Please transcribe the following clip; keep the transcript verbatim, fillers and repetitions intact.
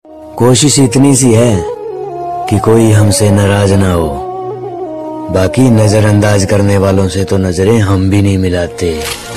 कोशिश इतनी सी है कि कोई हमसे नाराज ना हो, बाकी नजरअंदाज करने वालों से तो नजरें हम भी नहीं मिलाते।